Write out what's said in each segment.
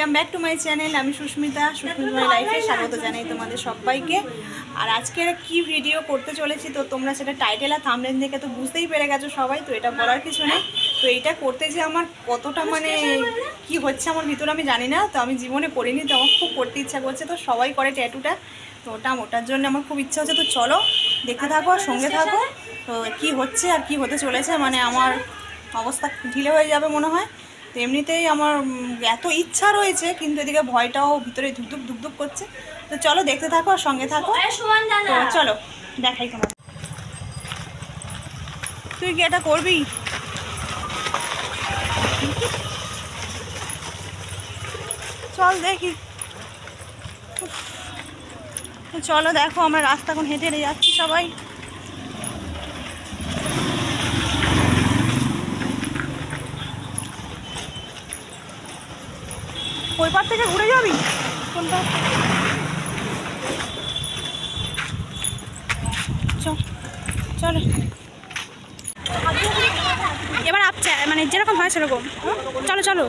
Welcome back to my channel. আমি সুস্মিতা লাইফে স্বাগত জানাই তোমাদের সবাইকে। আর আজকের কি ভিডিও করতে চলেছি তো তোমরা সেটা টাইটেল আর থাম্বনেল দেখে তো বুঝতেই পেরে গেছো সবাই, তো এটা বলার কিছু নেই। তো এইটা করতে যে আমার কতটা মানে কি হচ্ছে আমার ভিতরে আমি জানি না, তো আমি জীবনে করিনি, তো আমার খুব করতে ইচ্ছা করছে। তো সবাই করে ট্যাটুটা, তো ওটার জন্য আমার খুব ইচ্ছা হচ্ছে। তো চলো দেখতে থাকো আর সঙ্গে থাকো, তো কি হচ্ছে আর কি হতে চলেছে। মানে আমার অবস্থা ঢিলে হয়ে যাবে মনে হয়। তো এমনিতেই আমার এত ইচ্ছা রয়েছে, কিন্তু এদিকে ভয়টাও ভিতরে ধুকধুক ধুকধুক করছে। তো চলো দেখতে থাকো আর সঙ্গে থাকো। তো চলো দেখাই তোমার। তুই কি এটা করবি? চল দেখি। তো চলো দেখো, আমরা রাস্তা এখন হেঁটে হেঁটে যাচ্ছি সবাই। ওই পার থেকে ঘুরে যাবি কোনটা? চলো এবার আপছে, মানে যেরকম হয় সেরকম। চলো চলো।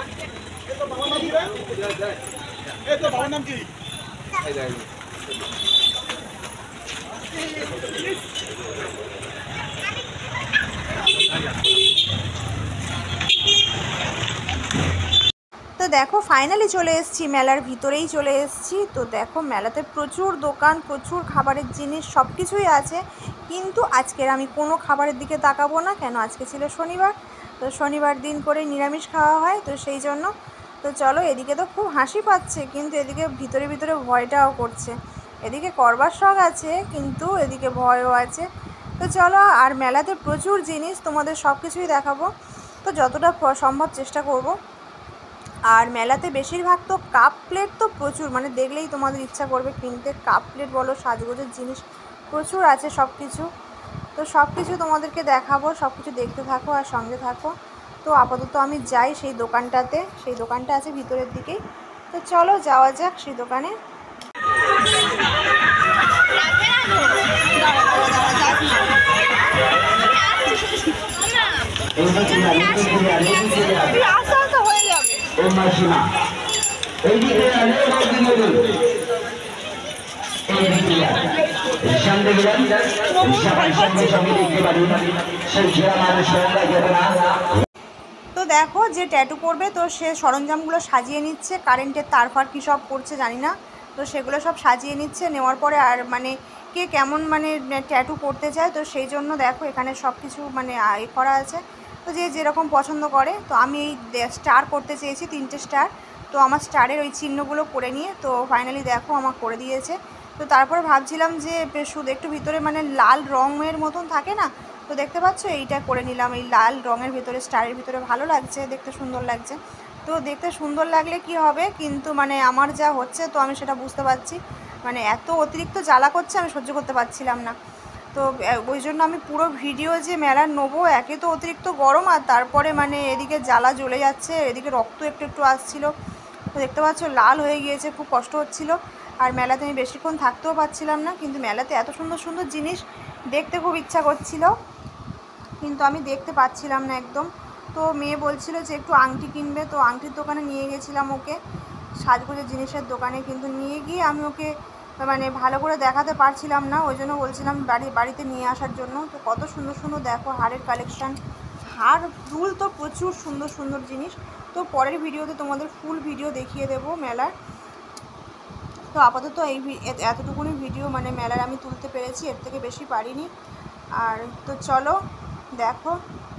তো দেখো ফাইনালি চলে এসেছি, মেলার ভিতরেই চলে এসেছি। তো দেখো মেলাতে প্রচুর দোকান, প্রচুর খাবারের জিনিস, সব কিছুই আছে। কিন্তু আজকের আমি কোনো খাবারের দিকে তাকাবো না, কেন আজকে ছিল শনিবার। তো শনিবার দিন করে নিরামিষ খাওয়া হয়, তো সেই জন্য। তো চলো, এদিকে তো খুব হাসি পাচ্ছে, কিন্তু এদিকে ভিতরে ভিতরে ভয়টাও করছে। এদিকে করবার শখ আছে, কিন্তু এদিকে ভয়ও আছে। তো চলো, আর মেলাতে প্রচুর জিনিস, তোমাদের সব কিছুই দেখাবো। তো যতটা সম্ভব চেষ্টা করব। আর মেলাতে বেশিরভাগ তো কাপ প্লেট তো প্রচুর, মানে দেখলেই তোমাদের ইচ্ছা করবে কিনতে। কাপ প্লেট বলো, সাজগোজের জিনিস প্রচুর আছে, সব কিছু। তো সব কিছু তোমাদেরকে দেখাবো, সব কিছু দেখতে থাকো আর সঙ্গে থাকো। তো আপাতত আমি যাই সেই দোকানটাতে, সেই দোকানটা আছে ভিতরের দিকেই। তো চলো যাওয়া যাক সেই দোকানে। তো দেখো যে ট্যাটু করবে, তো সে সরঞ্জামগুলো সাজিয়ে নিচ্ছে, কারেন্টের তারফার কী সব করছে জানি না। তো সেগুলো সব সাজিয়ে নিচ্ছে, নেওয়ার পরে আর মানে কে কেমন মানে ট্যাটু করতে চায়, তো সেই জন্য দেখো এখানে সব কিছু মানে এ করা আছে। তো যে যেরকম পছন্দ করে, তো আমি এই স্টার করতে চেয়েছি, 3টে স্টার। তো আমার স্টারের ওই চিহ্নগুলো করে নিয়ে তো ফাইনালি দেখো আমার করে দিয়েছে। তো তারপরে ভাবছিলাম যে শুধু একটু ভিতরে মানে লাল রঙের মতন থাকে না, তো দেখতে পাচ্ছ এইটা করে নিলাম। এই লাল রঙের ভিতরে স্টারের ভিতরে ভালো লাগছে, দেখতে সুন্দর লাগছে। তো দেখতে সুন্দর লাগলে কি হবে, কিন্তু মানে আমার যা হচ্ছে তো আমি সেটা বুঝতে পারছি। মানে এত অতিরিক্ত জ্বালা করছে, আমি সহ্য করতে পারছিলাম না। তো ওই জন্য আমি পুরো ভিডিও যে মেলার নেবো, একে তো অতিরিক্ত গরম, আর তারপরে মানে এদিকে জ্বালা জ্বলে যাচ্ছে, এদিকে রক্ত একটু একটু আসছিলো। তো দেখতে পাচ্ছ লাল হয়ে গিয়েছে, খুব কষ্ট হচ্ছিলো। আর মেলাতে আমি বেশিক্ষণ থাকতেও পারছিলাম না, কিন্তু মেলাতে এত সুন্দর সুন্দর জিনিস দেখতে খুব ইচ্ছা করছিল, কিন্তু আমি দেখতে পাচ্ছিলাম না একদম। তো মেয়ে বলছিল যে একটু আংটি কিনবে, তো আংটির দোকানে নিয়ে গেছিলাম ওকে, সাজগোজের জিনিসের দোকানে। কিন্তু নিয়ে গিয়ে আমি ওকে মানে ভালো করে দেখাতে পারছিলাম না, ওই জন্য বলছিলাম বাড়িতে নিয়ে আসার জন্য। তো কত সুন্দর সুন্দর দেখো হারের কালেকশান, হার দুল তো প্রচুর সুন্দর সুন্দর জিনিস। তো পরের ভিডিওতে তোমাদের ফুল ভিডিও দেখিয়ে দেবো মেলার। তো আপাতত এই এতটুকুনি ভিডিও মানে মেলার আমি তুলতে পেরেছি, এর থেকে বেশি পারিনি। আর তো চলো দেখো।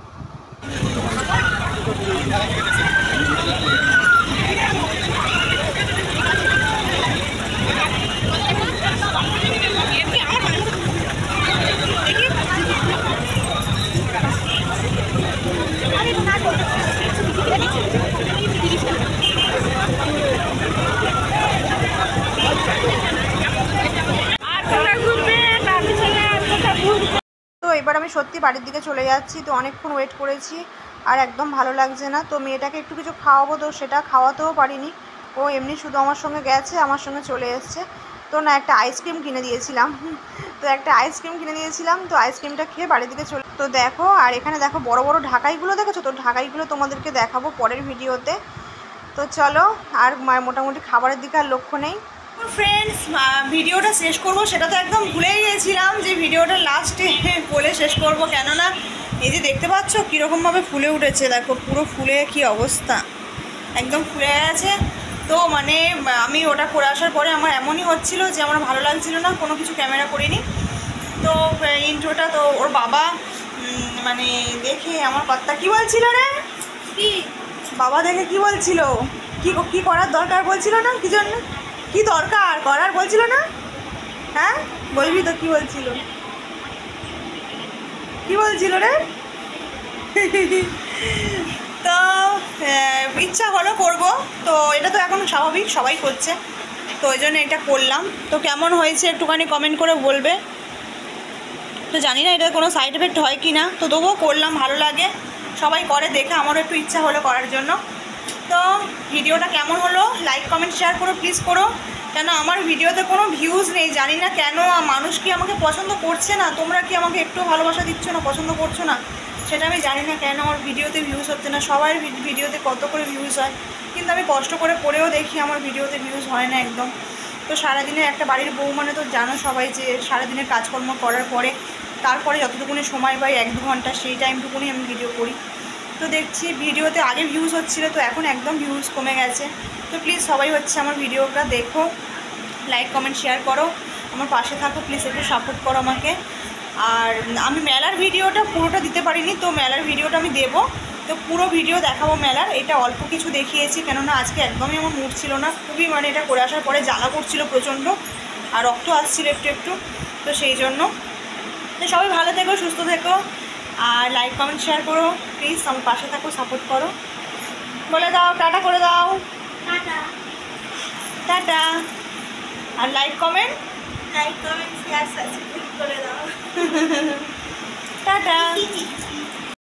তো এবার আমি সত্যি বাড়ির দিকে চলে যাচ্ছি। তো অনেকক্ষণ ওয়েট করেছি, আর একদম ভালো লাগছে না। তো মেয়েটাকে একটু কিছু খাওয়াবো, তো সেটা খাওয়াতেও পারিনি। ও এমনি শুধু আমার সঙ্গে গেছে, আমার সঙ্গে চলে এসছে। তো না, একটা আইসক্রিম কিনে দিয়েছিলাম। তো একটা আইসক্রিম কিনে দিয়েছিলাম, তো আইসক্রিমটা খেয়ে বাড়ির দিকে চলে। তো দেখো, আর এখানে দেখো বড় বড় ঢাকাইগুলো দেখেছো, তো ঢাকাইগুলো তোমাদেরকে দেখাবো পরের ভিডিওতে। তো চলো, আর মোটামুটি খাবারের দিকে আর লক্ষ্য নেই। ফ্রেন্ডস, ভিডিওটা শেষ করব সেটা তো একদম ভুলেই গেছিলাম যে ভিডিওটা লাস্টে বলে শেষ করব, কেননা এই যে দেখতে পাচ্ছ কীরকমভাবে ফুলে উঠেছে, দেখো পুরো ফুলে কি অবস্থা, একদম ফুলে গেছে। তো মানে আমি ওটা করে আসার পরে আমার এমনই হচ্ছিল যে আমার ভালো লাগছিল না, কোনো কিছু ক্যামেরা করিনি। তো ইন্ট্রোটা তো ওর বাবা মানে দেখে আমার কথা কী বলছিল রে, কি বাবা দেখে কি বলছিল, কি করার দরকার বলছিল না, কি জন্য কি দরকার করার বলছিল না, হ্যাঁ বলবি তো কি বলছিল, কি বলছিল রে? তো ইচ্ছা হলো করব, তো এটা তো এখন স্বাভাবিক, সবাই করছে, তো ওই জন্য এটা করলাম। তো কেমন হয়েছে একটুখানি কমেন্ট করে বলবে। তো জানি না এটা কোনো সাইড এফেক্ট হয় কি না, তো তবুও করলাম, ভালো লাগে, সবাই করে দেখে আমারও একটু ইচ্ছা হলো করার জন্য। তো ভিডিওটা কেমন হলো লাইক কমেন্ট শেয়ার করো প্লিজ করো, কেন আমার ভিডিওতে কোনো ভিউজ নেই, জানি না কেন, মানুষ কি আমাকে পছন্দ করছে না, তোমরা কি আমাকে একটু ভালোবাসা দিচ্ছ না, পছন্দ করছো না, সেটা আমি জানি না কেন আমার ভিডিওতে ভিউজ হচ্ছে না। সবাই ভিডিওতে কত করে ভিউজ হয়, কিন্তু আমি কষ্ট করে পড়েও দেখি আমার ভিডিওতে ভিউজ হয় না একদম। তো সারাদিনে একটা বাড়ির বউ মানে তো জানো সবাই যে সারাদিনের কাজকর্ম করার পরে তারপরে যতটুকুনি সময় পাই 1-2 ঘন্টা, সেই টাইমটুকুনি আমি ভিডিও করি। তো দেখছি ভিডিওতে আগে ভিউজ হচ্ছিলো, তো এখন একদম ভিউজ কমে গেছে। তো প্লিজ সবাই হচ্ছে আমার ভিডিওটা দেখো, লাইক কমেন্ট শেয়ার করো, আমার পাশে থাকো, প্লিজ একটু সাপোর্ট করো আমাকে। আর আমি মেলার ভিডিওটা পুরোটা দিতে পারিনি, তো মেলার ভিডিওটা আমি দেবো, তো পুরো ভিডিও দেখাবো মেলার। এটা অল্প কিছু দেখিয়েছি, কেননা আজকে একদমই আমার মুড ছিল না, খুবই মানে এটা করে আসার পরে জ্বালা করছিলো প্রচণ্ড, আর রক্ত আসছিল একটু একটু, তো সেই জন্য। তো সবাই ভালো থেকো, সুস্থ থেকো, আর লাইক কমেন্ট শেয়ার করো প্লিজ, আমার পাশে থাকো, সাপোর্ট করো, বলে দাও টাটা করে দাও, টাটা টাটা, আর লাইক কমেন্ট শেয়ার সাবস্ক্রাইব করে দাও, টাটা।